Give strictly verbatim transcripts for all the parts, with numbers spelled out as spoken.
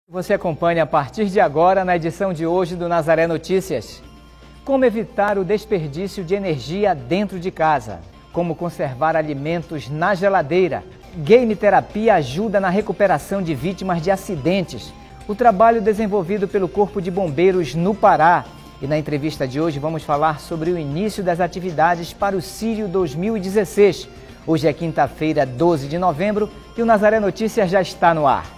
Você acompanha a partir de agora na edição de hoje do Nazaré Notícias. Como evitar o desperdício de energia dentro de casa? Como conservar alimentos na geladeira? Game terapia ajuda na recuperação de vítimas de acidentes. O trabalho desenvolvido pelo Corpo de Bombeiros no Pará. E na entrevista de hoje vamos falar sobre o início das atividades para o Círio dois mil e dezesseis. Hoje é quinta-feira, doze de novembro, e o Nazaré Notícias já está no ar.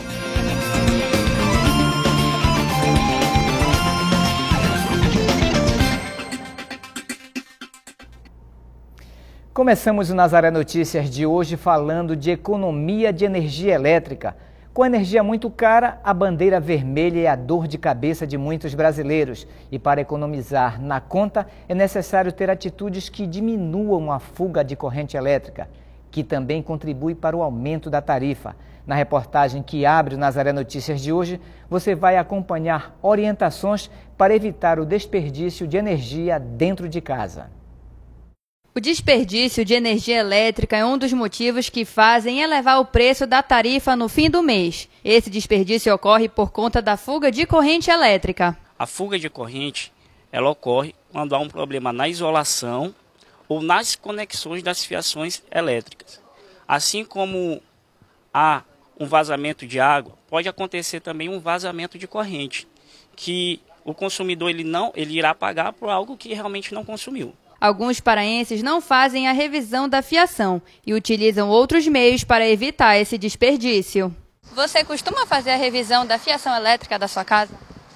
Começamos o Nazaré Notícias de hoje falando de economia de energia elétrica. Com energia muito cara, a bandeira vermelha é a dor de cabeça de muitos brasileiros. E para economizar na conta, é necessário ter atitudes que diminuam a fuga de corrente elétrica, que também contribui para o aumento da tarifa. Na reportagem que abre o Nazaré Notícias de hoje, você vai acompanhar orientações para evitar o desperdício de energia dentro de casa. O desperdício de energia elétrica é um dos motivos que fazem elevar o preço da tarifa no fim do mês. Esse desperdício ocorre por conta da fuga de corrente elétrica. A fuga de corrente, ela ocorre quando há um problema na isolação ou nas conexões das fiações elétricas. Assim como há um vazamento de água, pode acontecer também um vazamento de corrente, que o consumidor ele não, ele irá pagar por algo que realmente não consumiu. Alguns paraenses não fazem a revisão da fiação e utilizam outros meios para evitar esse desperdício. Você costuma fazer a revisão da fiação elétrica da sua casa?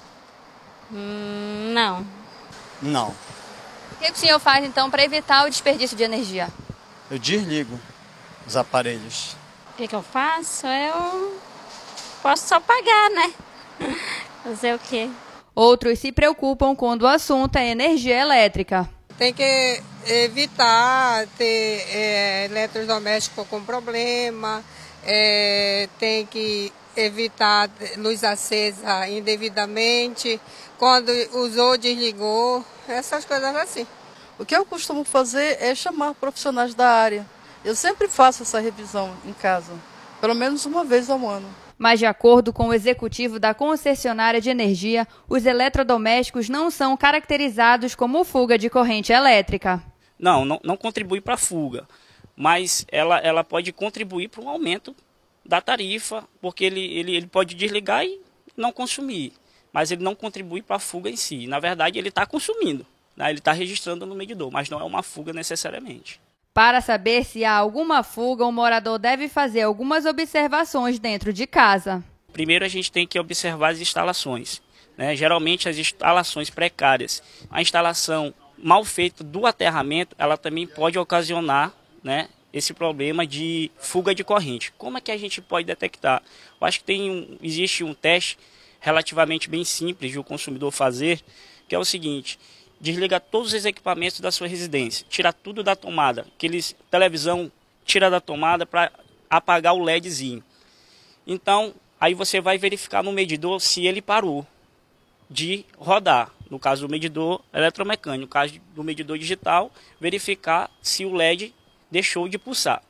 Hum, não. Não. O que o senhor faz então para evitar o desperdício de energia? Eu desligo os aparelhos. O que, que eu faço? Eu posso só pagar, né? Fazer o quê? Outros se preocupam quando o assunto é energia elétrica. Tem que evitar ter é, eletrodoméstico com problema, é, tem que evitar luz acesa indevidamente, quando usou, desligou, essas coisas assim. O que eu costumo fazer é chamar profissionais da área. Eu sempre faço essa revisão em casa, pelo menos uma vez ao ano. Mas, de acordo com o executivo da concessionária de energia, os eletrodomésticos não são caracterizados como fuga de corrente elétrica. Não, não, não contribui para a fuga, mas ela, ela pode contribuir para um aumento da tarifa, porque ele, ele, ele pode desligar e não consumir, mas ele não contribui para a fuga em si. Na verdade, ele está consumindo, né? Ele está registrando no medidor, mas não é uma fuga necessariamente. Para saber se há alguma fuga, o morador deve fazer algumas observações dentro de casa. Primeiro a gente tem que observar as instalações, né? Geralmente as instalações precárias, a instalação mal feita do aterramento, ela também pode ocasionar, né, esse problema de fuga de corrente. Como é que a gente pode detectar? Eu acho que tem um, existe um teste relativamente bem simples de o consumidor fazer, que é o seguinte: desliga todos os equipamentos da sua residência, tira tudo da tomada, aqueles televisão, tira da tomada para apagar o LEDzinho. Então, aí você vai verificar no medidor se ele parou de rodar. No caso do medidor eletromecânico, no caso do medidor digital, verificar se o L E D deixou de pulsar.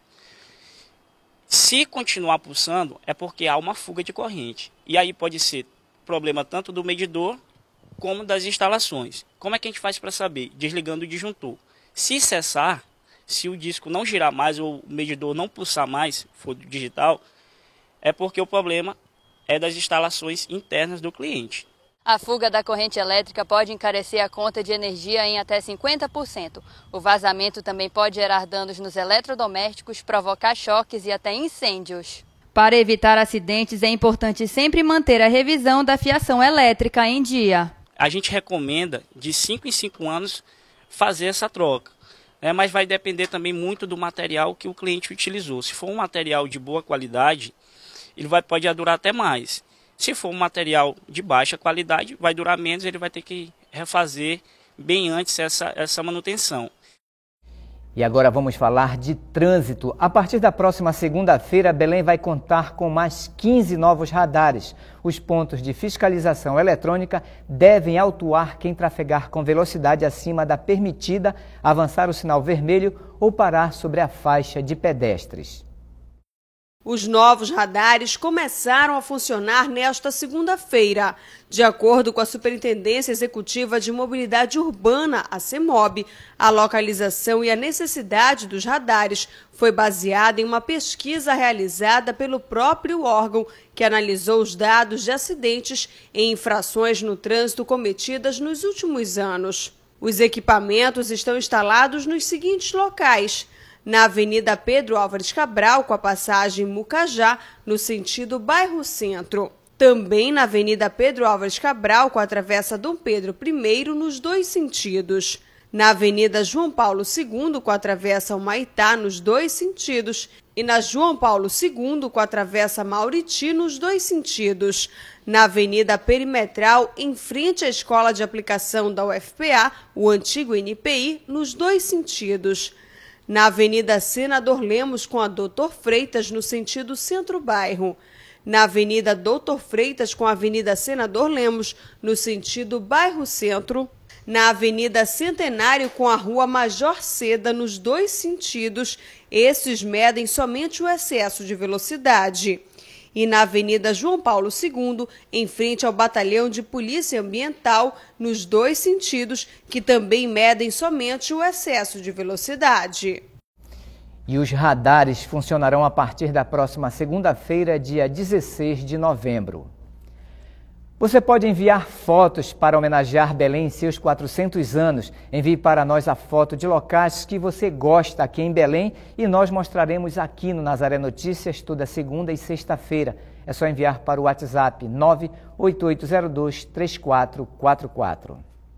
Se continuar pulsando, é porque há uma fuga de corrente. E aí pode ser problema tanto do medidor como das instalações. Como é que a gente faz para saber? Desligando o disjuntor. Se cessar, se o disco não girar mais ou o medidor não pulsar mais, for digital, é porque o problema é das instalações internas do cliente. A fuga da corrente elétrica pode encarecer a conta de energia em até cinquenta por cento. O vazamento também pode gerar danos nos eletrodomésticos, provocar choques e até incêndios. Para evitar acidentes, é importante sempre manter a revisão da fiação elétrica em dia. A gente recomenda de cinco em cinco anos fazer essa troca, né? Mas vai depender também muito do material que o cliente utilizou. Se for um material de boa qualidade, ele vai, pode durar até mais. Se for um material de baixa qualidade, vai durar menos, ele vai ter que refazer bem antes essa, essa manutenção. E agora vamos falar de trânsito. A partir da próxima segunda-feira, Belém vai contar com mais quinze novos radares. Os pontos de fiscalização eletrônica devem autuar quem trafegar com velocidade acima da permitida, avançar o sinal vermelho ou parar sobre a faixa de pedestres. Os novos radares começaram a funcionar nesta segunda-feira. De acordo com a Superintendência Executiva de Mobilidade Urbana, a CEMOB, a localização e a necessidade dos radares foi baseada em uma pesquisa realizada pelo próprio órgão, que analisou os dados de acidentes e infrações no trânsito cometidas nos últimos anos. Os equipamentos estão instalados nos seguintes locais: na Avenida Pedro Álvares Cabral, com a passagem Mucajá, no sentido bairro Centro. Também na Avenida Pedro Álvares Cabral, com a travessa Dom Pedro I, nos dois sentidos. Na Avenida João Paulo segundo, com a travessa Humaitá, nos dois sentidos. E na João Paulo segundo, com a travessa Mauriti, nos dois sentidos. Na Avenida Perimetral, em frente à Escola de Aplicação da U F P A, o antigo N P I, nos dois sentidos. Na Avenida Senador Lemos, com a Doutor Freitas, no sentido centro-bairro. Na Avenida Doutor Freitas, com a Avenida Senador Lemos, no sentido bairro-centro. Na Avenida Centenário, com a Rua Major Seda, nos dois sentidos. Esses medem somente o excesso de velocidade. E na Avenida João Paulo segundo, em frente ao Batalhão de Polícia Ambiental, nos dois sentidos, que também medem somente o excesso de velocidade. E os radares funcionarão a partir da próxima segunda-feira, dia dezesseis de novembro. Você pode enviar fotos para homenagear Belém em seus quatrocentos anos. Envie para nós a foto de locais que você gosta aqui em Belém e nós mostraremos aqui no Nazaré Notícias toda segunda e sexta-feira. É só enviar para o WhatsApp nove oito oito zero dois três quatro quatro quatro.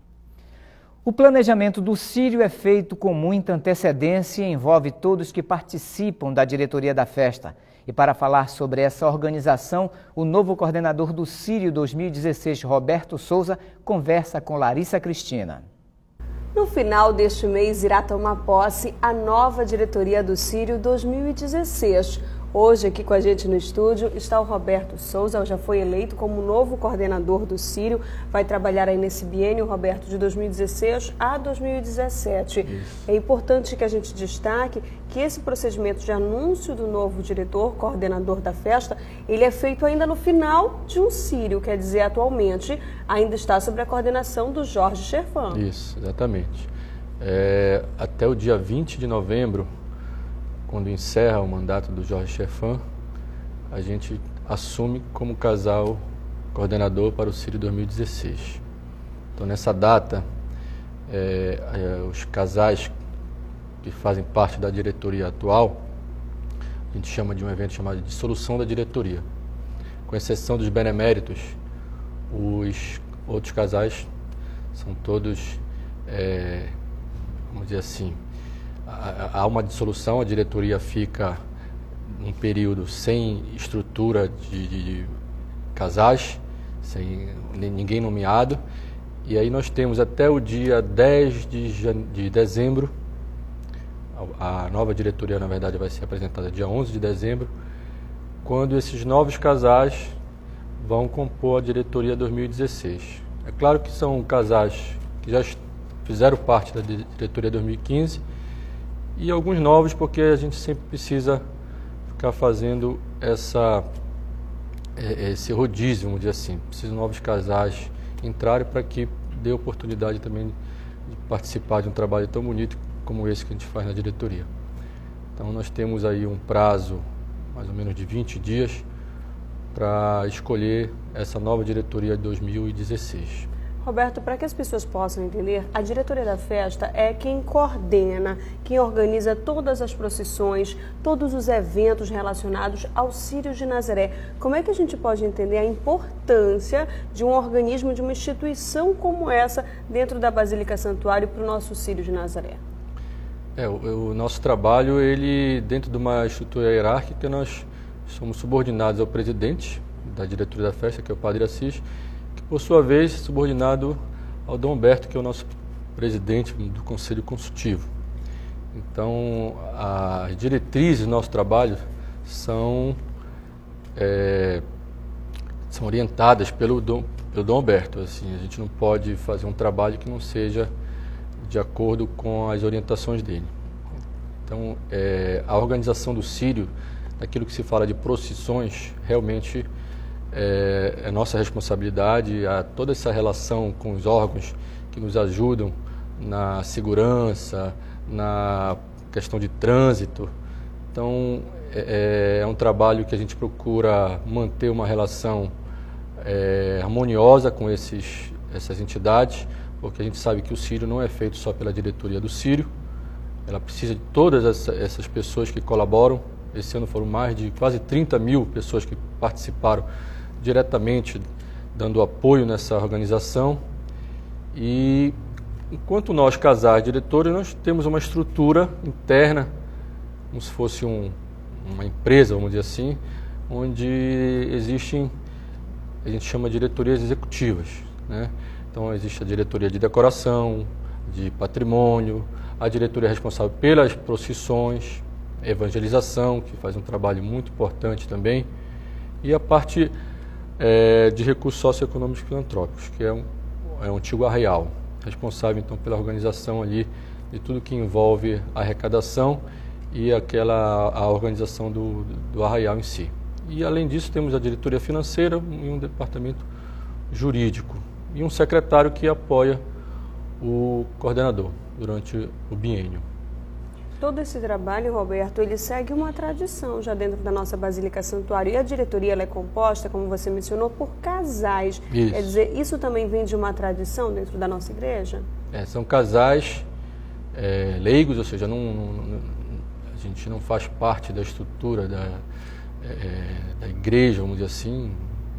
O planejamento do Círio é feito com muita antecedência e envolve todos que participam da diretoria da festa. E para falar sobre essa organização, o novo coordenador do Círio dois mil e dezesseis, Roberto Souza, conversa com Larissa Cristina. No final deste mês irá tomar posse a nova diretoria do Círio dois mil e dezesseis. Hoje aqui com a gente no estúdio está o Roberto Souza, já foi eleito como novo coordenador do Círio, vai trabalhar aí nesse biênio, Roberto, de dois mil e dezesseis a dois mil e dezessete. Isso. É importante que a gente destaque que esse procedimento de anúncio do novo diretor, coordenador da festa, ele é feito ainda no final de um Círio, quer dizer, atualmente ainda está sob a coordenação do Jorge Cherfan. Isso, exatamente. É, até o dia vinte de novembro, quando encerra o mandato do Jorge Cherfan, a gente assume como casal coordenador para o Círio dois mil e dezesseis. Então, nessa data, é, é, os casais que fazem parte da diretoria atual, a gente chama de um evento chamado de dissolução da diretoria. Com exceção dos beneméritos, os outros casais são todos, é, vamos dizer assim, há uma dissolução, a diretoria fica um período sem estrutura de, de, de casais, sem ninguém nomeado, e aí nós temos até o dia dez de dezembro, a, a nova diretoria, na verdade, vai ser apresentada dia onze de dezembro, quando esses novos casais vão compor a diretoria dois mil e dezesseis. É claro que são casais que já fizeram parte da diretoria dois mil e quinze, e alguns novos, porque a gente sempre precisa ficar fazendo essa, esse rodízio, vamos dizer assim. Precisa de novos casais entrarem para que dê oportunidade também de participar de um trabalho tão bonito como esse que a gente faz na diretoria. Então nós temos aí um prazo mais ou menos de vinte dias para escolher essa nova diretoria de dois mil e dezesseis. Roberto, para que as pessoas possam entender, a diretoria da festa é quem coordena, quem organiza todas as procissões, todos os eventos relacionados ao Círio de Nazaré. Como é que a gente pode entender a importância de um organismo, de uma instituição como essa dentro da Basílica Santuário para o nosso Círio de Nazaré? É, o, o nosso trabalho, ele, dentro de uma estrutura hierárquica, nós somos subordinados ao presidente da diretoria da festa, que é o Padre Assis, que por sua vez é subordinado ao Dom Humberto, que é o nosso presidente do Conselho Consultivo. Então, as diretrizes do nosso trabalho são, é, são orientadas pelo Dom, pelo Dom Humberto. Assim, a gente não pode fazer um trabalho que não seja de acordo com as orientações dele. Então, é, a organização do Círio daquilo que se fala de procissões, realmente é, é nossa responsabilidade, a toda essa relação com os órgãos que nos ajudam na segurança, na questão de trânsito. Então, é, é um trabalho que a gente procura manter uma relação é, harmoniosa com esses, essas entidades, porque a gente sabe que o Círio não é feito só pela diretoria do Círio, ela precisa de todas essa, essas pessoas que colaboram. Esse ano foram mais de quase trinta mil pessoas que participaram diretamente, dando apoio nessa organização. E enquanto nós, casais, diretores, nós temos uma estrutura interna, como se fosse um, uma empresa, vamos dizer assim, onde existem, a gente chama de diretorias executivas, né? Então existe a diretoria de decoração, de patrimônio, a diretoria responsável pelas procissões, evangelização, que faz um trabalho muito importante também, e a parte é, de recursos socioeconômicos e filantrópicos, que é um, é um antigo arraial, responsável então pela organização ali de tudo que envolve a arrecadação e aquela a organização do, do arraial em si. E além disso temos a diretoria financeira e um departamento jurídico e um secretário que apoia o coordenador durante o biênio. Todo esse trabalho, Roberto, ele segue uma tradição já dentro da nossa Basílica Santuário. E a diretoria ela é composta, como você mencionou, por casais. Isso. Quer dizer, isso também vem de uma tradição dentro da nossa igreja? É, são casais é, leigos, ou seja, não, não, a gente não faz parte da estrutura da, é, da igreja, vamos dizer assim.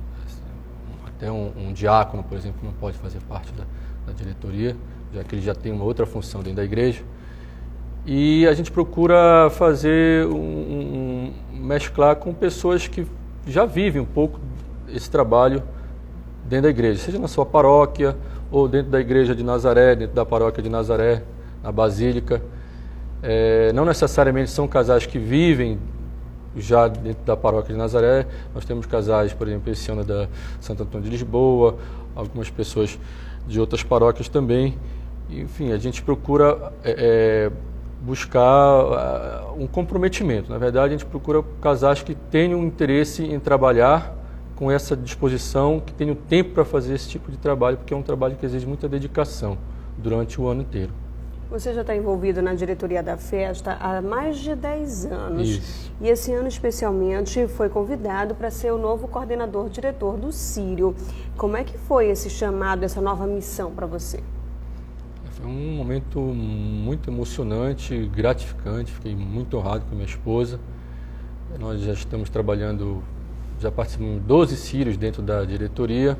Até um, um diácono, por exemplo, não pode fazer parte da, da diretoria, já que ele já tem uma outra função dentro da igreja. E a gente procura fazer um, um, mesclar com pessoas que já vivem um pouco esse trabalho dentro da igreja, seja na sua paróquia ou dentro da igreja de Nazaré, dentro da paróquia de Nazaré, na Basílica. É, não necessariamente são casais que vivem já dentro da paróquia de Nazaré. Nós temos casais, por exemplo, esse ano da Santo Antônio de Lisboa, algumas pessoas de outras paróquias também. Enfim, a gente procura é, buscar uh, um comprometimento. Na verdade, a gente procura casais que tenham interesse em trabalhar com essa disposição, que tenham tempo para fazer esse tipo de trabalho, porque é um trabalho que exige muita dedicação durante o ano inteiro. Você já está envolvido na diretoria da festa há mais de dez anos. Isso. E esse ano, especialmente, foi convidado para ser o novo coordenador-diretor do Círio. Como é que foi esse chamado, essa nova missão para você? Foi um momento muito emocionante, gratificante. Fiquei muito honrado com a minha esposa. Nós já estamos trabalhando, já participamos de doze Círios dentro da diretoria.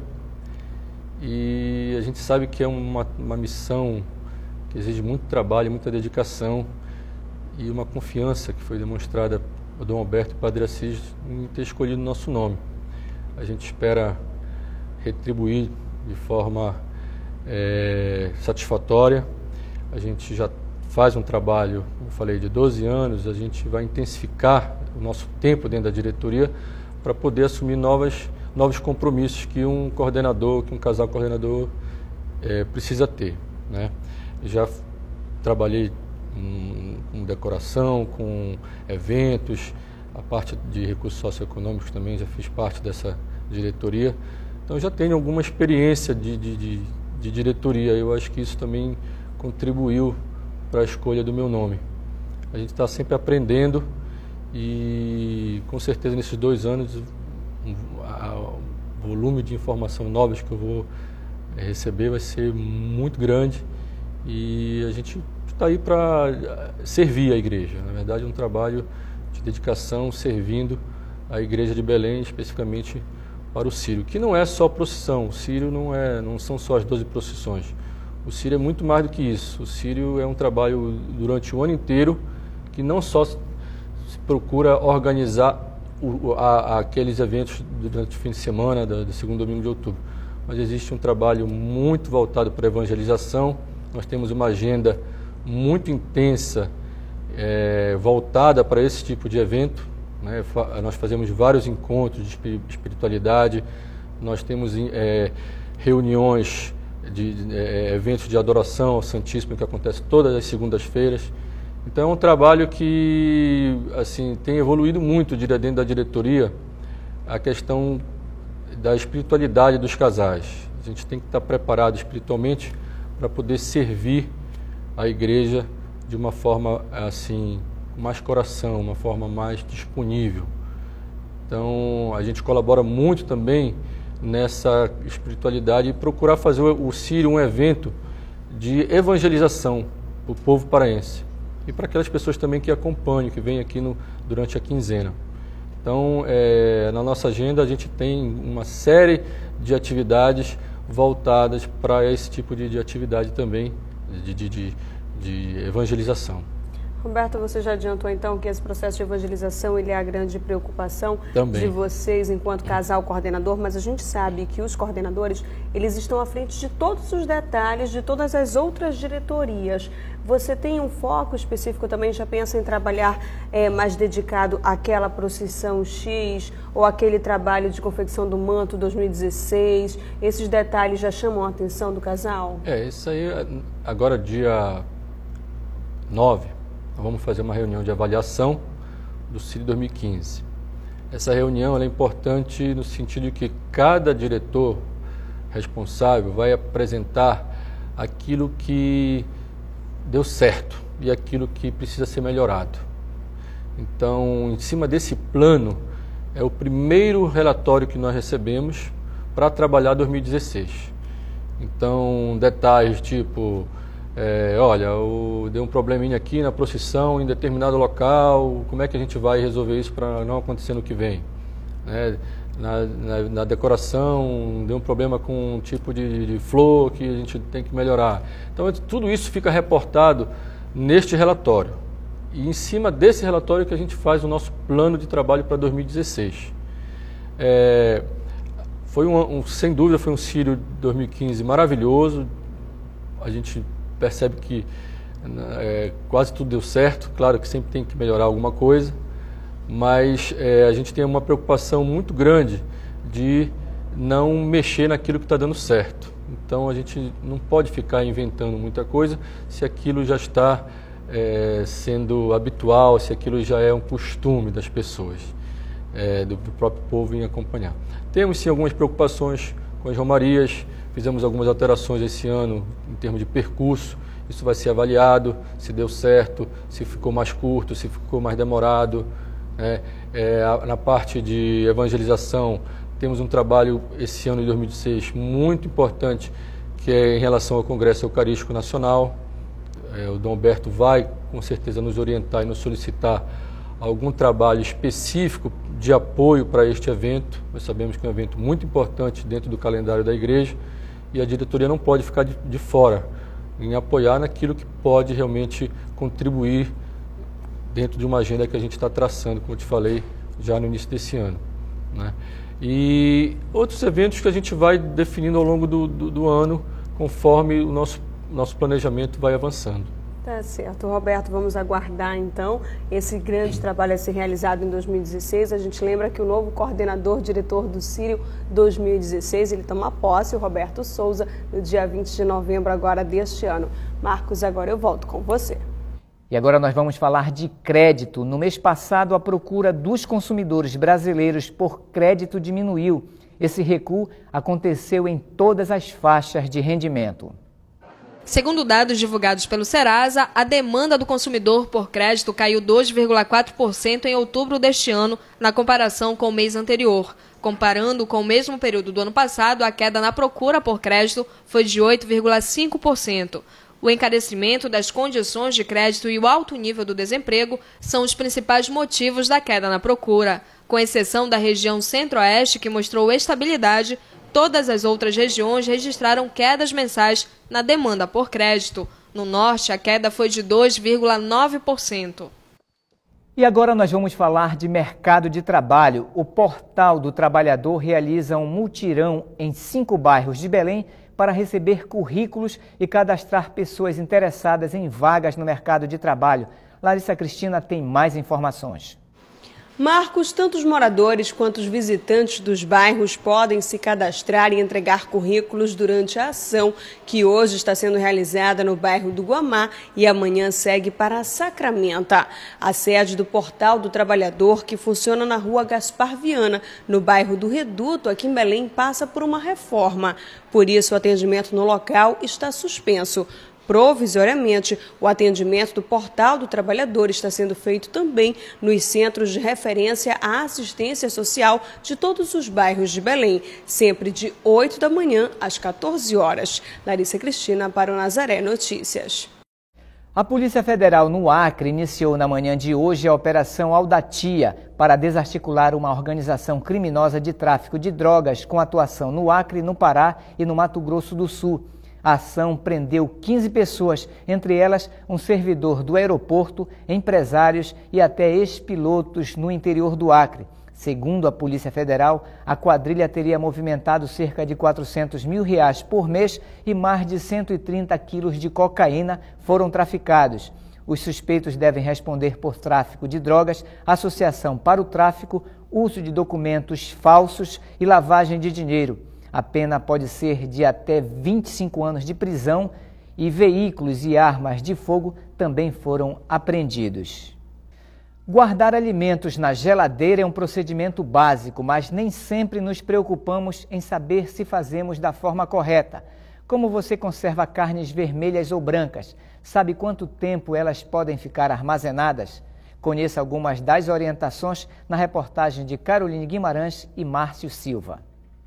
E a gente sabe que é uma, uma missão que exige muito trabalho, muita dedicação e uma confiança que foi demonstrada por Dom Alberto e Padre Assis em ter escolhido o nosso nome. A gente espera retribuir de forma é, satisfatória. A gente já faz um trabalho, como eu falei, de doze anos, a gente vai intensificar o nosso tempo dentro da diretoria para poder assumir novas, novos compromissos que um coordenador, que um casal coordenador é, precisa ter, né? Já trabalhei com decoração, com eventos, a parte de recursos socioeconômicos também já fiz parte dessa diretoria. Então já tenho alguma experiência de, de, de, de diretoria. Eu acho que isso também contribuiu para a escolha do meu nome. A gente está sempre aprendendo e com certeza nesses dois anos o volume de informação novas que eu vou receber vai ser muito grande. E a gente está aí para servir a igreja. Na verdade, é um trabalho de dedicação, servindo a igreja de Belém, especificamente para o Círio, que não é só procissão. O Círio não, é, não são só as doze procissões. O Círio é muito mais do que isso. O Círio é um trabalho durante o ano inteiro, que não só se procura organizar o, a, aqueles eventos durante o fim de semana, do, do segundo domingo de outubro, mas existe um trabalho muito voltado para a evangelização. Nós temos uma agenda muito intensa, é, voltada para esse tipo de evento, né? Nós fazemos vários encontros de espiritualidade, nós temos é, reuniões, de, de é, eventos de adoração ao Santíssimo que acontecem todas as segundas-feiras. Então é um trabalho que assim, tem evoluído muito dentro da diretoria, a questão da espiritualidade dos casais. A gente tem que estar preparado espiritualmente para poder servir a igreja de uma forma assim, com mais coração, uma forma mais disponível. Então a gente colabora muito também nessa espiritualidade e procurar fazer o Círio um evento de evangelização para o povo paraense e para aquelas pessoas também que acompanham, que vêm aqui no, durante a quinzena. Então, é, na nossa agenda a gente tem uma série de atividades voltadas para esse tipo de, de atividade também, de, de, de, de evangelização. Roberto, você já adiantou então que esse processo de evangelização ele é a grande preocupação também de vocês enquanto casal coordenador, mas a gente sabe que os coordenadores eles estão à frente de todos os detalhes de todas as outras diretorias. Você tem um foco específico também, já pensa em trabalhar é, mais dedicado àquela procissão X ou aquele trabalho de confecção do manto dois mil e dezesseis? Esses detalhes já chamam a atenção do casal? É, isso aí agora dia nove. Nós vamos fazer uma reunião de avaliação do Círio dois mil e quinze. Essa reunião ela é importante no sentido de que cada diretor responsável vai apresentar aquilo que deu certo e aquilo que precisa ser melhorado. Então, em cima desse plano, é o primeiro relatório que nós recebemos para trabalhar dois mil e dezesseis. Então, detalhes tipo... É, olha, eu, deu um probleminha aqui na procissão em determinado local, como é que a gente vai resolver isso para não acontecer no que vem? Né? Na, na, na decoração, deu um problema com um tipo de, de flor que a gente tem que melhorar. Então, tudo isso fica reportado neste relatório. E em cima desse relatório que a gente faz o nosso plano de trabalho para dois mil e dezesseis. É, foi um, um, sem dúvida, foi um Círio dois mil e quinze maravilhoso. A gente percebe que é, quase tudo deu certo, claro que sempre tem que melhorar alguma coisa, mas é, a gente tem uma preocupação muito grande de não mexer naquilo que está dando certo. Então a gente não pode ficar inventando muita coisa se aquilo já está é, sendo habitual, se aquilo já é um costume das pessoas, é, do, do próprio povo em acompanhar. Temos sim algumas preocupações com as romarias. Fizemos algumas alterações esse ano em termos de percurso, isso vai ser avaliado, se deu certo, se ficou mais curto, se ficou mais demorado. Né? É, na parte de evangelização, temos um trabalho esse ano de dois mil e dezesseis muito importante, que é em relação ao Congresso Eucarístico Nacional. É, o Dom Alberto vai, com certeza, nos orientar e nos solicitar algum trabalho específico de apoio para este evento. Nós sabemos que é um evento muito importante dentro do calendário da igreja, e a diretoria não pode ficar de, de fora em apoiar naquilo que pode realmente contribuir dentro de uma agenda que a gente está traçando, como eu te falei, já no início desse ano. Né? E outros eventos que a gente vai definindo ao longo do, do, do ano, conforme o nosso, nosso planejamento vai avançando. Tá certo. Roberto, vamos aguardar então esse grande trabalho a ser realizado em dois mil e dezesseis. A gente lembra que o novo coordenador, diretor do Círio dois mil e dezesseis, ele toma posse, o Roberto Souza, no dia vinte de novembro agora deste ano. Marcos, agora eu volto com você. E agora nós vamos falar de crédito. No mês passado, a procura dos consumidores brasileiros por crédito diminuiu. Esse recuo aconteceu em todas as faixas de rendimento. Segundo dados divulgados pelo Serasa, a demanda do consumidor por crédito caiu dois vírgula quatro por cento em outubro deste ano, na comparação com o mês anterior. Comparando com o mesmo período do ano passado, a queda na procura por crédito foi de oito vírgula cinco por cento. O encarecimento das condições de crédito e o alto nível do desemprego são os principais motivos da queda na procura. Com exceção da região centro-oeste, que mostrou estabilidade, todas as outras regiões registraram quedas mensais na demanda por crédito. No norte, a queda foi de dois vírgula nove por cento. E agora nós vamos falar de mercado de trabalho. O Portal do Trabalhador realiza um mutirão em cinco bairros de Belém para receber currículos e cadastrar pessoas interessadas em vagas no mercado de trabalho. Larissa Cristina tem mais informações. Marcos, tanto os moradores quanto os visitantes dos bairros podem se cadastrar e entregar currículos durante a ação que hoje está sendo realizada no bairro do Guamá e amanhã segue para Sacramento. A sede do Portal do Trabalhador, que funciona na rua Gaspar Viana, no bairro do Reduto, aqui em Belém, passa por uma reforma. Por isso, o atendimento no local está suspenso. Provisoriamente, o atendimento do Portal do Trabalhador está sendo feito também nos centros de referência à assistência social de todos os bairros de Belém, sempre de oito da manhã às quatorze horas. Larissa Cristina para o Nazaré Notícias. A Polícia Federal no Acre iniciou na manhã de hoje a Operação Aldatia para desarticular uma organização criminosa de tráfico de drogas com atuação no Acre, no Pará e no Mato Grosso do Sul. A ação prendeu quinze pessoas, entre elas um servidor do aeroporto, empresários e até ex-pilotos no interior do Acre. Segundo a Polícia Federal, a quadrilha teria movimentado cerca de quatrocentos mil reais por mês e mais de cento e trinta quilos de cocaína foram traficados. Os suspeitos devem responder por tráfico de drogas, associação para o tráfico, uso de documentos falsos e lavagem de dinheiro. A pena pode ser de até vinte e cinco anos de prisão e veículos e armas de fogo também foram apreendidos. Guardar alimentos na geladeira é um procedimento básico, mas nem sempre nos preocupamos em saber se fazemos da forma correta. Como você conserva carnes vermelhas ou brancas? Sabe quanto tempo elas podem ficar armazenadas? Conheça algumas das orientações na reportagem de Caroline Guimarães e Márcio Silva.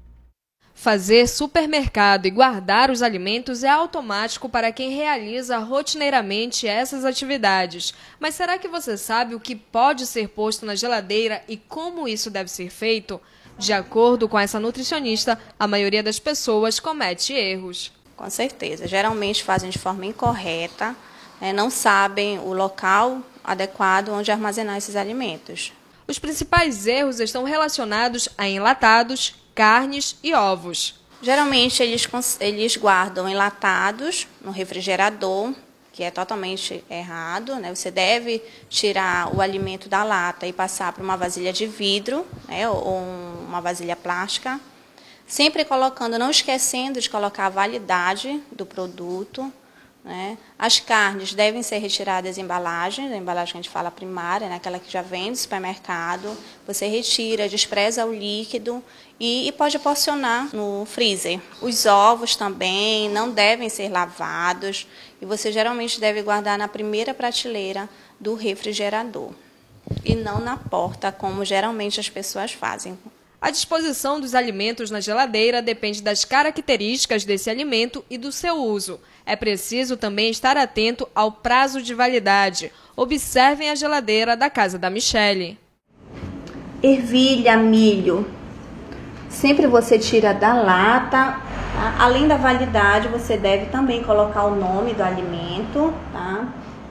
Fazer supermercado e guardar os alimentos é automático para quem realiza rotineiramente essas atividades. Mas será que você sabe o que pode ser posto na geladeira e como isso deve ser feito? De acordo com essa nutricionista, a maioria das pessoas comete erros. Com certeza. Geralmente fazem de forma incorreta, né, não sabem o local adequado onde armazenar esses alimentos. Os principais erros estão relacionados a enlatados, carnes e ovos. Geralmente eles, eles guardam enlatados no refrigerador, que é totalmente errado, né? Você deve tirar o alimento da lata e passar para uma vasilha de vidro, né? Ou uma vasilha plástica, sempre colocando, não esquecendo de colocar a validade do produto, né? As carnes devem ser retiradas em embalagens, a embalagem que a gente fala primária, né? Aquela que já vem do supermercado. Você retira, despreza o líquido e, e pode porcionar no freezer. Os ovos também não devem ser lavados e você geralmente deve guardar na primeira prateleira do refrigerador e não na porta, como geralmente as pessoas fazem. A disposição dos alimentos na geladeira depende das características desse alimento e do seu uso. É preciso também estar atento ao prazo de validade. Observem a geladeira da casa da Michele. Ervilha, milho. Sempre você tira da lata. Tá? Além da validade, você deve também colocar o nome do alimento. Tá?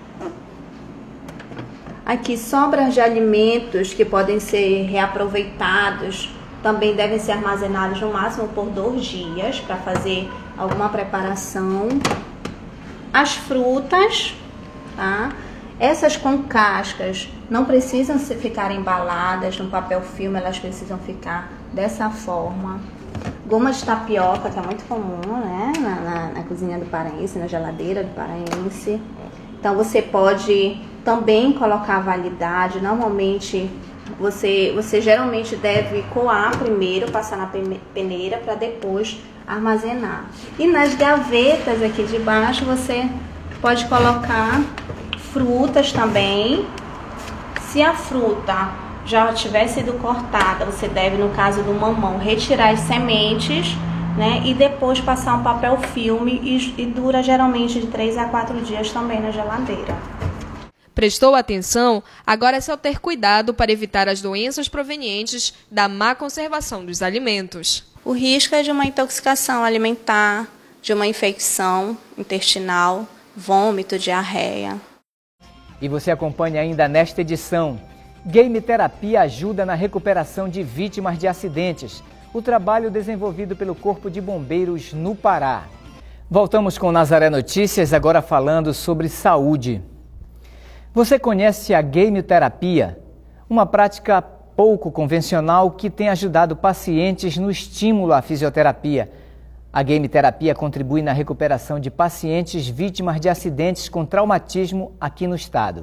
Aqui, sobras de alimentos que podem ser reaproveitados também devem ser armazenados no máximo por dois dias para fazer alguma preparação. As frutas, tá? Essas com cascas não precisam ficar embaladas no papel filme, elas precisam ficar dessa forma. Goma de tapioca, que é muito comum, né? na, na, na cozinha do paraense, na geladeira do paraense. Então você pode também colocar a validade. Normalmente você, você geralmente deve coar primeiro, passar na peneira para depois armazenar. E nas gavetas aqui de baixo você pode colocar frutas também. Se a fruta já tiver sido cortada, você deve, no caso do mamão, retirar as sementes, né, e depois passar um papel filme e, e dura geralmente de três a quatro dias também na geladeira. Prestou atenção? Agora é só ter cuidado para evitar as doenças provenientes da má conservação dos alimentos. O risco é de uma intoxicação alimentar, de uma infecção intestinal, vômito, diarreia. E você acompanha ainda nesta edição. Game Terapia ajuda na recuperação de vítimas de acidentes. O trabalho desenvolvido pelo Corpo de Bombeiros no Pará. Voltamos com Nazaré Notícias, agora falando sobre saúde. Você conhece a Game Terapia? Uma prática pouco convencional que tem ajudado pacientes no estímulo à fisioterapia. A game terapia contribui na recuperação de pacientes vítimas de acidentes com traumatismo aqui no estado.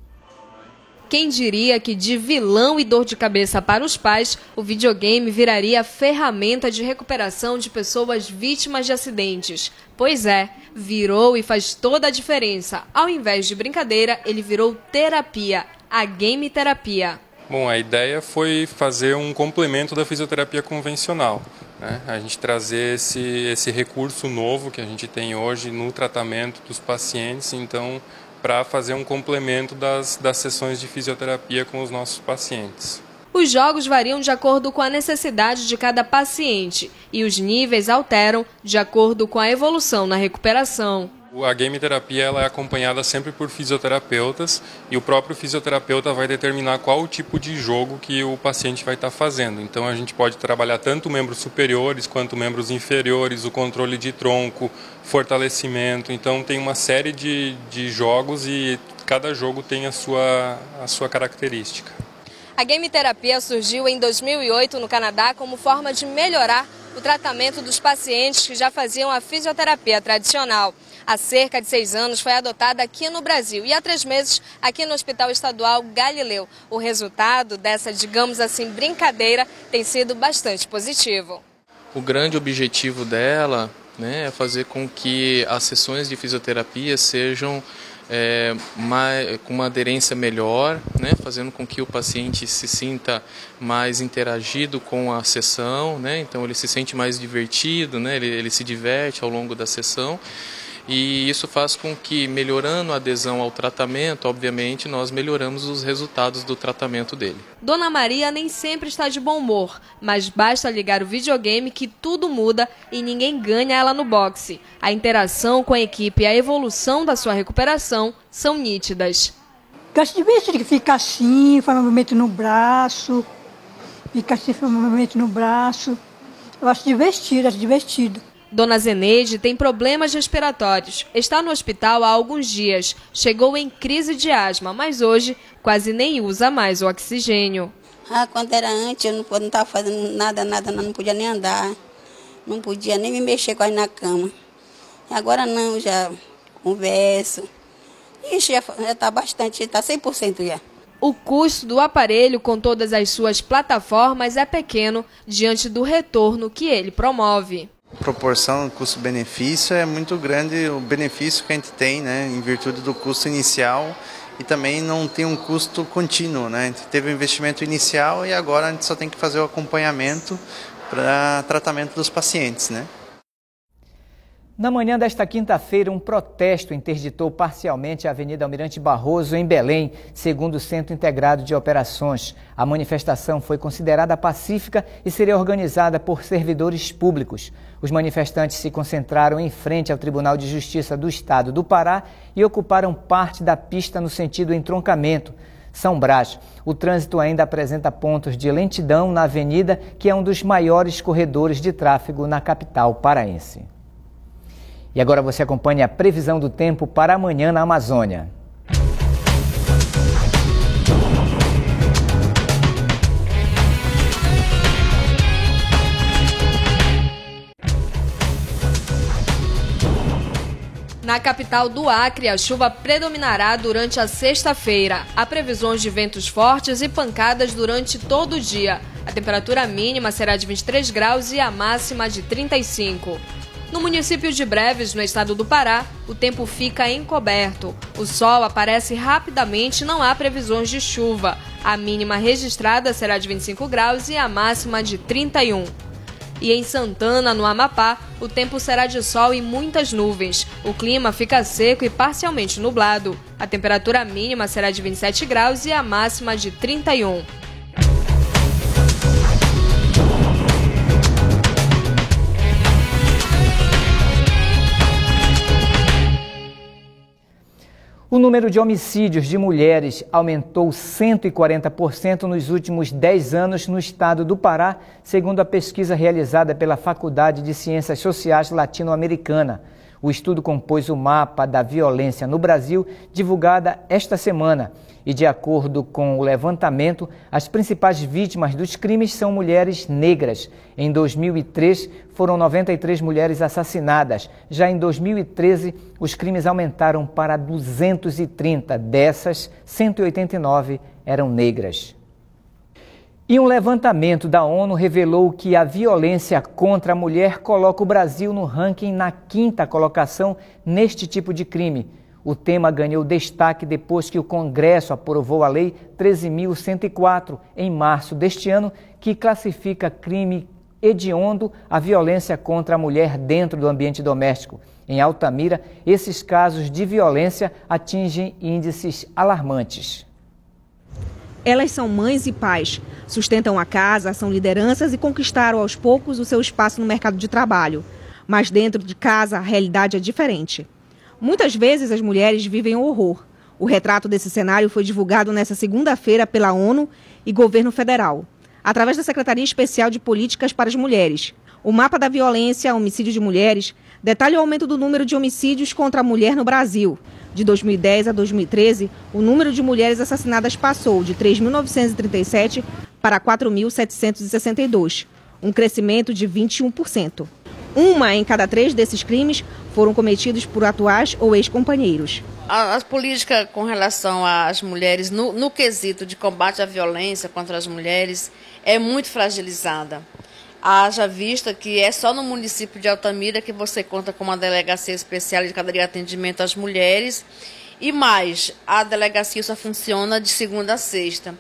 Quem diria que de vilão e dor de cabeça para os pais, o videogame viraria ferramenta de recuperação de pessoas vítimas de acidentes. Pois é, virou e faz toda a diferença. Ao invés de brincadeira, ele virou terapia, a game terapia. Bom, a ideia foi fazer um complemento da fisioterapia convencional, né? A gente trazer esse, esse recurso novo que a gente tem hoje no tratamento dos pacientes, então, para fazer um complemento das, das sessões de fisioterapia com os nossos pacientes. Os jogos variam de acordo com a necessidade de cada paciente e os níveis alteram de acordo com a evolução na recuperação. A game terapia ela é acompanhada sempre por fisioterapeutas e o próprio fisioterapeuta vai determinar qual o tipo de jogo que o paciente vai estar fazendo. Então a gente pode trabalhar tanto membros superiores quanto membros inferiores, o controle de tronco, fortalecimento. Então tem uma série de, de jogos e cada jogo tem a sua, a sua característica. A game terapia surgiu em dois mil e oito no Canadá como forma de melhorar o tratamento dos pacientes que já faziam a fisioterapia tradicional. Há cerca de seis anos foi adotada aqui no Brasil e há três meses aqui no Hospital Estadual Galileu. O resultado dessa, digamos assim, brincadeira tem sido bastante positivo. O grande objetivo dela, né, é fazer com que as sessões de fisioterapia sejam é, mais, com uma aderência melhor, né, fazendo com que o paciente se sinta mais interagido com a sessão, né, então ele se sente mais divertido, né, ele, ele se diverte ao longo da sessão. E isso faz com que, melhorando a adesão ao tratamento, obviamente, nós melhoramos os resultados do tratamento dele. Dona Maria nem sempre está de bom humor, mas basta ligar o videogame que tudo muda e ninguém ganha ela no boxe. A interação com a equipe e a evolução da sua recuperação são nítidas. Eu acho divertido que fica assim, faz um movimento no braço, fica assim, faz um movimento no braço. Eu acho divertido, acho divertido. Dona Zeneide tem problemas respiratórios. Está no hospital há alguns dias. Chegou em crise de asma, mas hoje quase nem usa mais o oxigênio. Ah, quando era antes, eu não estava fazendo nada, nada, não, não podia nem andar. Não podia nem me mexer quase na cama. Agora não, já converso. Ixi, já está bastante, está cem por cento já. O custo do aparelho com todas as suas plataformas é pequeno diante do retorno que ele promove. A proporção custo-benefício é muito grande, o benefício que a gente tem, né, em virtude do custo inicial, e também não tem um custo contínuo, né? A gente teve o investimento inicial e agora a gente só tem que fazer o acompanhamento para tratamento dos pacientes, né? Na manhã desta quinta-feira, um protesto interditou parcialmente a Avenida Almirante Barroso, em Belém, segundo o Centro Integrado de Operações. A manifestação foi considerada pacífica e seria organizada por servidores públicos. Os manifestantes se concentraram em frente ao Tribunal de Justiça do Estado do Pará e ocuparam parte da pista no sentido entroncamento. São Brás. O trânsito ainda apresenta pontos de lentidão na avenida, que é um dos maiores corredores de tráfego na capital paraense. E agora você acompanha a previsão do tempo para amanhã na Amazônia. Na capital do Acre, a chuva predominará durante a sexta-feira. Há previsões de ventos fortes e pancadas durante todo o dia. A temperatura mínima será de vinte e três graus e a máxima de trinta e cinco. No município de Breves, no estado do Pará, o tempo fica encoberto. O sol aparece rapidamente e não há previsões de chuva. A mínima registrada será de vinte e cinco graus e a máxima de trinta e um. E em Santana, no Amapá, o tempo será de sol e muitas nuvens. O clima fica seco e parcialmente nublado. A temperatura mínima será de vinte e sete graus e a máxima de trinta e um. O número de homicídios de mulheres aumentou cento e quarenta por cento nos últimos dez anos no estado do Pará, segundo a pesquisa realizada pela Faculdade de Ciências Sociais Latino-Americana. O estudo compôs o mapa da violência no Brasil, divulgada esta semana. E, de acordo com o levantamento, as principais vítimas dos crimes são mulheres negras. Em dois mil e três, foram noventa e três mulheres assassinadas. Já em dois mil e treze, os crimes aumentaram para duzentos e trinta. Dessas, cento e oitenta e nove eram negras. E um levantamento da ONU revelou que a violência contra a mulher coloca o Brasil no ranking na quinta colocação neste tipo de crime. O tema ganhou destaque depois que o Congresso aprovou a Lei treze mil cento e quatro, em março deste ano, que classifica crime hediondo a violência contra a mulher dentro do ambiente doméstico. Em Altamira, esses casos de violência atingem índices alarmantes. Elas são mães e pais, sustentam a casa, são lideranças e conquistaram aos poucos o seu espaço no mercado de trabalho. Mas dentro de casa, a realidade é diferente. Muitas vezes as mulheres vivem o horror. O retrato desse cenário foi divulgado nesta segunda-feira pela ONU e governo federal, através da Secretaria Especial de Políticas para as Mulheres. O mapa da violência, homicídio de mulheres, detalha o aumento do número de homicídios contra a mulher no Brasil. De dois mil e dez a dois mil e treze, o número de mulheres assassinadas passou de três mil novecentos e trinta e sete para quatro mil setecentos e sessenta e dois, um crescimento de vinte e um por cento. Uma em cada três desses crimes foram cometidos por atuais ou ex-companheiros. A, a política com relação às mulheres, no, no quesito de combate à violência contra as mulheres, é muito fragilizada. Haja vista que é só no município de Altamira que você conta com uma delegacia especial de de atendimento às mulheres. E mais, a delegacia só funciona de segunda a sexta.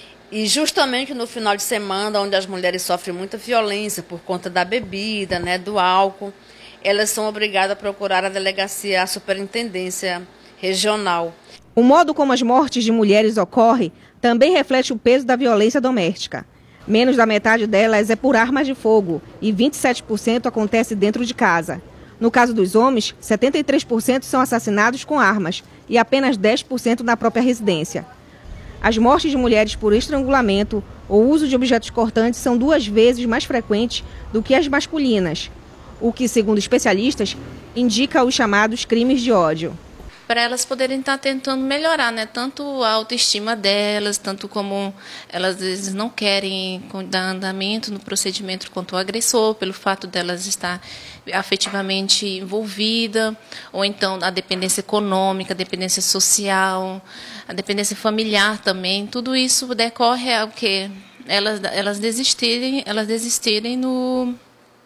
E justamente no final de semana, onde as mulheres sofrem muita violência por conta da bebida, né, do álcool, elas são obrigadas a procurar a delegacia, a superintendência regional. O modo como as mortes de mulheres ocorrem também reflete o peso da violência doméstica. Menos da metade delas é por armas de fogo e vinte e sete por cento acontece dentro de casa. No caso dos homens, setenta e três por cento são assassinados com armas e apenas dez por cento na própria residência. As mortes de mulheres por estrangulamento ou uso de objetos cortantes são duas vezes mais frequentes do que as masculinas, o que, segundo especialistas, indica os chamados crimes de ódio. Para elas poderem estar tentando melhorar, né? Tanto a autoestima delas, tanto como elas às vezes não querem dar andamento no procedimento contra o agressor, pelo fato delas estar afetivamente envolvida, ou então a dependência econômica, a dependência social, a dependência familiar também. Tudo isso decorre ao que elas elas desistirem, elas desistirem no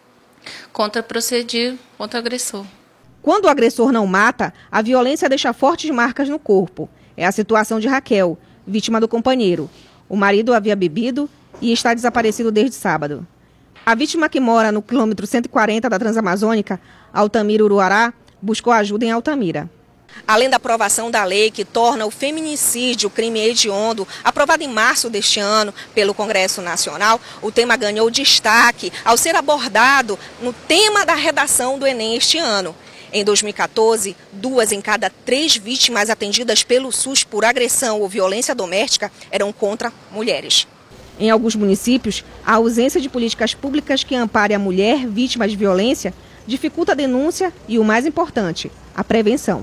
contra procedir contra o agressor. Quando o agressor não mata, a violência deixa fortes marcas no corpo. É a situação de Raquel, vítima do companheiro. O marido havia bebido e está desaparecido desde sábado. A vítima, que mora no quilômetro cento e quarenta da Transamazônica, Altamira-Uruará, buscou ajuda em Altamira. Além da aprovação da lei que torna o feminicídio crime hediondo, aprovada em março deste ano pelo Congresso Nacional, o tema ganhou destaque ao ser abordado no tema da redação do Enem este ano. Em dois mil e quatorze, duas em cada três vítimas atendidas pelo SUS por agressão ou violência doméstica eram contra mulheres. Em alguns municípios, a ausência de políticas públicas que amparem a mulher vítima de violência dificulta a denúncia e, o mais importante, a prevenção.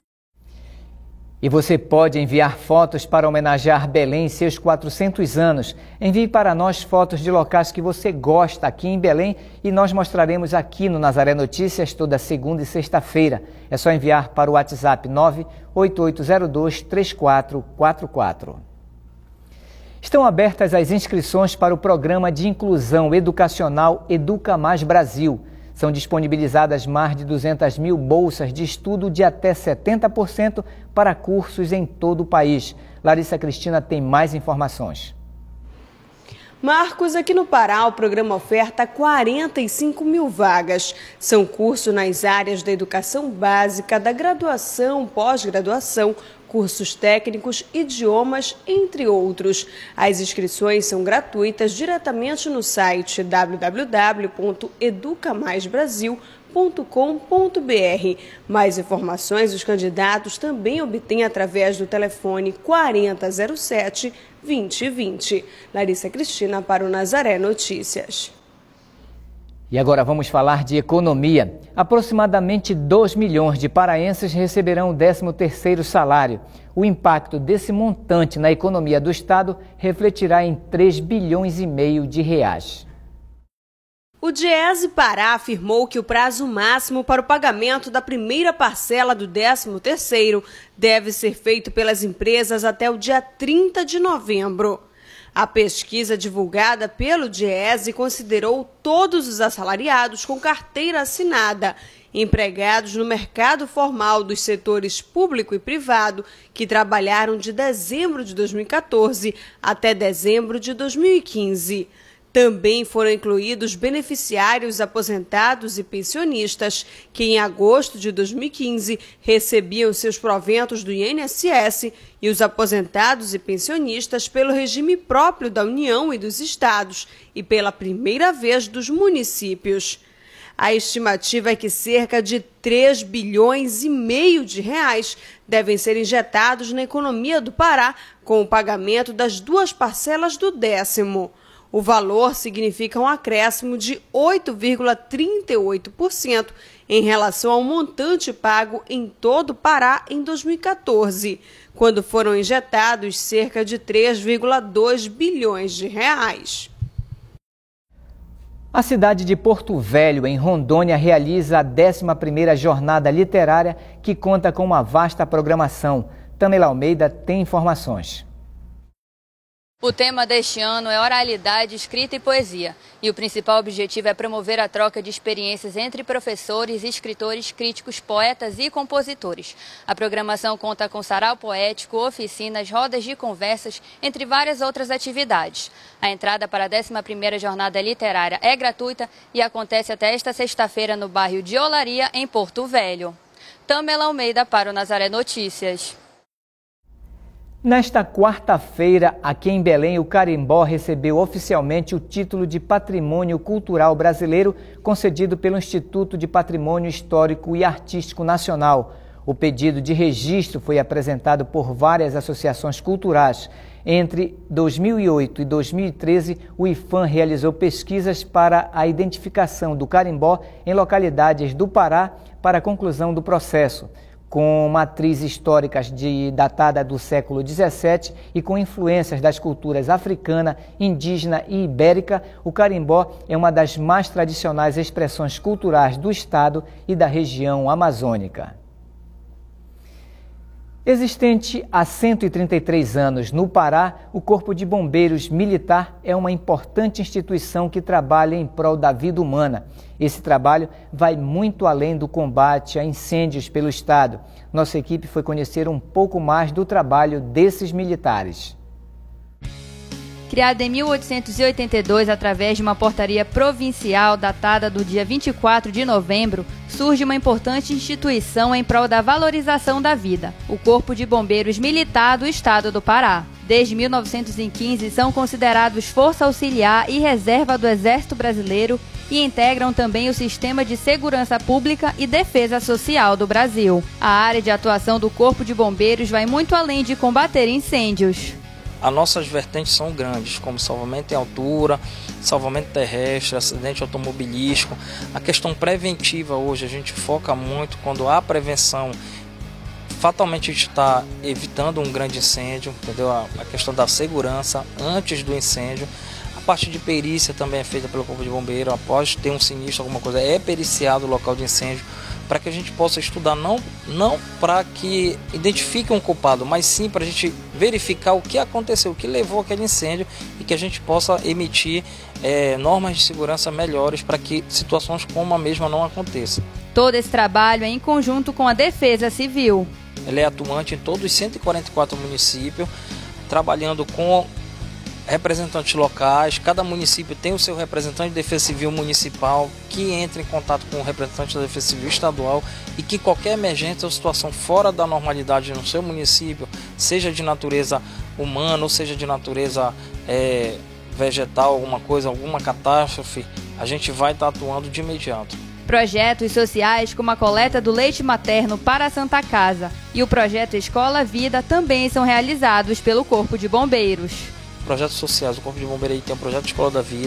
E você pode enviar fotos para homenagear Belém em seus quatrocentos anos. Envie para nós fotos de locais que você gosta aqui em Belém e nós mostraremos aqui no Nazaré Notícias toda segunda e sexta-feira. É só enviar para o WhatsApp nove oito oito zero dois três quatro quatro quatro. Estão abertas as inscrições para o Programa de Inclusão Educacional Educa Mais Brasil. São disponibilizadas mais de duzentas mil bolsas de estudo de até setenta por cento para cursos em todo o país. Larissa Cristina tem mais informações. Marcos, aqui no Pará, o programa oferta quarenta e cinco mil vagas. São cursos nas áreas da educação básica, da graduação, pós-graduação, cursos técnicos, idiomas, entre outros. As inscrições são gratuitas diretamente no site w w w ponto educa mais brasil ponto com ponto b r. Mais informações os candidatos também obtêm através do telefone quarenta zero sete vinte vinte. Larissa Cristina para o Nazaré Notícias. E agora vamos falar de economia. Aproximadamente dois milhões de paraenses receberão o décimo terceiro salário. O impacto desse montante na economia do estado refletirá em três bilhões e meio de reais. O Diese Pará afirmou que o prazo máximo para o pagamento da primeira parcela do décimo terceiro deve ser feito pelas empresas até o dia trinta de novembro. A pesquisa divulgada pelo Diese considerou todos os assalariados com carteira assinada, empregados no mercado formal dos setores público e privado, que trabalharam de dezembro de dois mil e quatorze até dezembro de dois mil e quinze. Também foram incluídos beneficiários aposentados e pensionistas que, em agosto de dois mil e quinze, recebiam seus proventos do I N S S e os aposentados e pensionistas pelo regime próprio da União e dos estados e pela primeira vez dos municípios. A estimativa é que cerca de três bilhões e meio de reais devem ser injetados na economia do Pará com o pagamento das duas parcelas do décimo. O valor significa um acréscimo de oito vírgula trinta e oito por cento em relação ao montante pago em todo o Pará em dois mil e quatorze, quando foram injetados cerca de três vírgula dois bilhões de reais. A cidade de Porto Velho, em Rondônia, realiza a décima primeira jornada literária, que conta com uma vasta programação. Tamela Almeida tem informações. O tema deste ano é oralidade, escrita e poesia, e o principal objetivo é promover a troca de experiências entre professores, escritores, críticos, poetas e compositores. A programação conta com sarau poético, oficinas, rodas de conversas, entre várias outras atividades. A entrada para a décima primeira jornada literária é gratuita e acontece até esta sexta-feira no bairro de Olaria, em Porto Velho. Tamela Almeida para o Nazaré Notícias. Nesta quarta-feira, aqui em Belém, o carimbó recebeu oficialmente o título de Patrimônio Cultural Brasileiro, concedido pelo Instituto de Patrimônio Histórico e Artístico Nacional. O pedido de registro foi apresentado por várias associações culturais. Entre dois mil e oito e dois mil e treze, o IFAM realizou pesquisas para a identificação do carimbó em localidades do Pará para a conclusão do processo. Com matrizes históricas de, datada do século dezessete e com influências das culturas africana, indígena e ibérica, o carimbó é uma das mais tradicionais expressões culturais do estado e da região amazônica. Existente há cento e trinta e três anos no Pará, o Corpo de Bombeiros Militar é uma importante instituição que trabalha em prol da vida humana. Esse trabalho vai muito além do combate a incêndios pelo estado. Nossa equipe foi conhecer um pouco mais do trabalho desses militares. Criada em mil oitocentos e oitenta e dois através de uma portaria provincial datada do dia vinte e quatro de novembro, surge uma importante instituição em prol da valorização da vida, o Corpo de Bombeiros Militar do Estado do Pará. Desde mil novecentos e quinze são considerados força auxiliar e reserva do Exército Brasileiro e integram também o Sistema de Segurança Pública e Defesa Social do Brasil. A área de atuação do Corpo de Bombeiros vai muito além de combater incêndios. As nossas vertentes são grandes, como salvamento em altura, salvamento terrestre, acidente automobilístico. A questão preventiva hoje a gente foca muito quando há prevenção. Fatalmente a gente está evitando um grande incêndio, entendeu? A questão da segurança antes do incêndio. A parte de perícia também é feita pelo Corpo de Bombeiro. Após ter um sinistro, alguma coisa, é periciado o local de incêndio, para que a gente possa estudar, não, não para que identifique um culpado, mas sim para a gente verificar o que aconteceu, o que levou aquele incêndio e que a gente possa emitir é, normas de segurança melhores para que situações como a mesma não aconteçam. Todo esse trabalho é em conjunto com a Defesa Civil. Ele é atuante em todos os cento e quarenta e quatro municípios, trabalhando com representantes locais. Cada município tem o seu representante de defesa civil municipal que entra em contato com o representante da defesa civil estadual e que qualquer emergência ou situação fora da normalidade no seu município, seja de natureza humana ou seja de natureza é, vegetal, alguma coisa, alguma catástrofe, a gente vai estar atuando de imediato. Projetos sociais como a coleta do leite materno para a Santa Casa e o projeto Escola Vida também são realizados pelo Corpo de Bombeiros. Projetos sociais, o Corpo de Bombeiros aí tem o projeto Escola da Vida,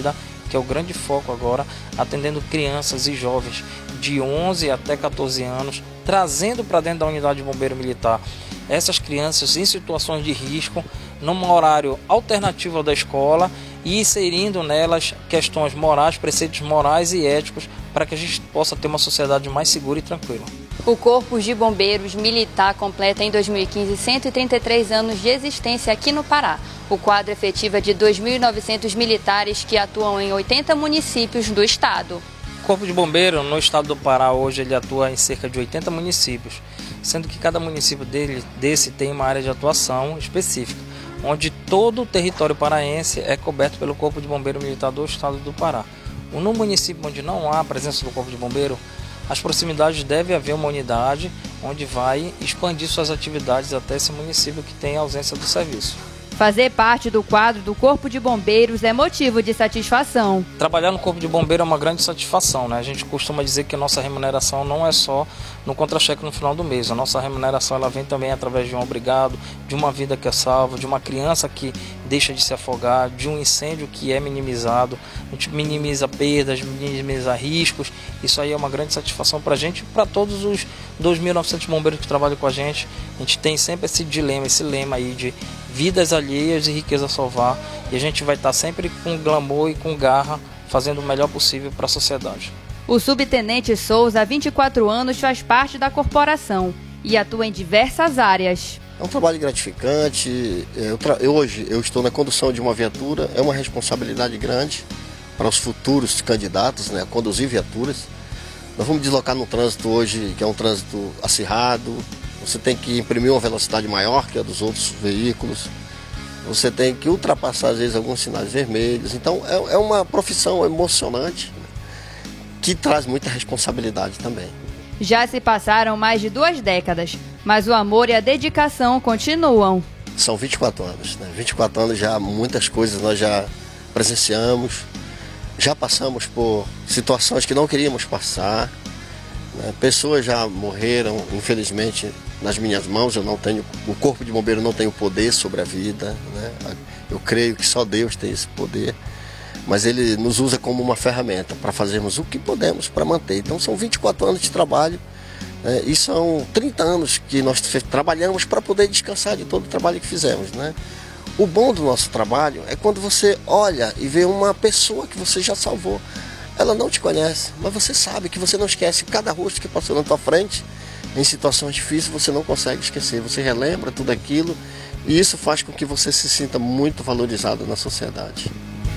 que é o grande foco agora, atendendo crianças e jovens de onze até quatorze anos, trazendo para dentro da unidade de bombeiro militar essas crianças em situações de risco, num horário alternativo da escola e inserindo nelas questões morais, preceitos morais e éticos para que a gente possa ter uma sociedade mais segura e tranquila. O Corpo de Bombeiros Militar completa em dois mil e quinze cento e trinta e três anos de existência aqui no Pará. O quadro efetivo é de dois mil e novecentos militares que atuam em oitenta municípios do estado. O Corpo de Bombeiro no estado do Pará hoje ele atua em cerca de oitenta municípios, sendo que cada município dele, desse tem uma área de atuação específica, onde todo o território paraense é coberto pelo Corpo de Bombeiro Militar do estado do Pará. No município onde não há a presença do Corpo de Bombeiro, as proximidades deve haver uma unidade onde vai expandir suas atividades até esse município que tem ausência do serviço. Fazer parte do quadro do Corpo de Bombeiros é motivo de satisfação. Trabalhar no Corpo de Bombeiro é uma grande satisfação, né? A gente costuma dizer que a nossa remuneração não é só no contra-cheque no final do mês. A nossa remuneração ela vem também através de um obrigado, de uma vida que é salva, de uma criança que deixa de se afogar, de um incêndio que é minimizado. A gente minimiza perdas, minimiza riscos. Isso aí é uma grande satisfação para a gente e para todos os dois mil e novecentos bombeiros que trabalham com a gente. A gente tem sempre esse dilema, esse lema aí de vidas alheias e riqueza a salvar, e a gente vai estar sempre com glamour e com garra, fazendo o melhor possível para a sociedade. O subtenente Souza, há vinte e quatro anos, faz parte da corporação e atua em diversas áreas. É um trabalho gratificante. Eu tra... eu, hoje eu estou na condução de uma viatura, é uma responsabilidade grande para os futuros candidatos, né, a conduzir viaturas. Nós vamos deslocar no trânsito hoje, que é um trânsito acirrado. Você tem que imprimir uma velocidade maior que a dos outros veículos. Você tem que ultrapassar, às vezes, alguns sinais vermelhos. Então, é, é uma profissão emocionante, né, que traz muita responsabilidade também. Já se passaram mais de duas décadas, mas o amor e a dedicação continuam. São vinte e quatro anos, né? vinte e quatro anos já, muitas coisas nós já presenciamos. Já passamos por situações que não queríamos passar. Né? Pessoas já morreram, infelizmente, nas minhas mãos. Eu não tenho, o Corpo de Bombeiro não tem o poder sobre a vida, né? Eu creio que só Deus tem esse poder, mas Ele nos usa como uma ferramenta para fazermos o que podemos para manter. Então são vinte e quatro anos de trabalho, né? E são trinta anos que nós trabalhamos para poder descansar de todo o trabalho que fizemos, né? O bom do nosso trabalho é quando você olha e vê uma pessoa que você já salvou. Ela não te conhece, mas você sabe que você não esquece cada rosto que passou na tua frente. Em situações difíceis você não consegue esquecer, você relembra tudo aquilo e isso faz com que você se sinta muito valorizado na sociedade.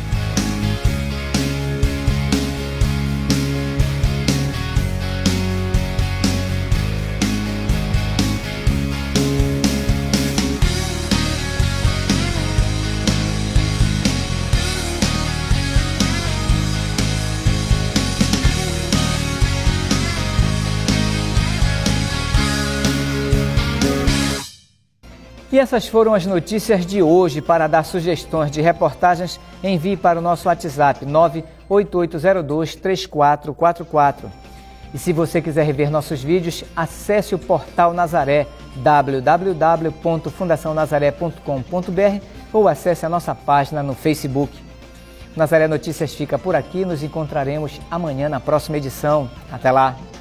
E essas foram as notícias de hoje. Para dar sugestões de reportagens, envie para o nosso WhatsApp nove oito oito zero dois três quatro quatro quatro. E se você quiser rever nossos vídeos, acesse o portal Nazaré, w w w ponto fundação nazaré ponto com ponto b r, ou acesse a nossa página no Facebook. Nazaré Notícias fica por aqui, nos encontraremos amanhã na próxima edição. Até lá!